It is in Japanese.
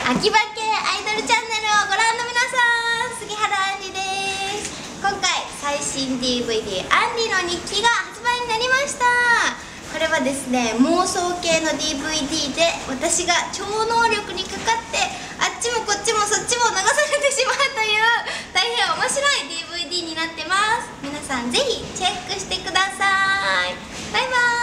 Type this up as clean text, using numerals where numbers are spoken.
秋葉系アイドルチャンネルをご覧の皆さん、杉原杏里です。今回最新 DVD 杏里の日記が発売になりました。これはですね、妄想系の DVD で私が超能力にかかってあっちもこっちもそっちも流されてしまうという大変面白い DVD になってます。皆さんぜひチェックしてください。バイバーイ。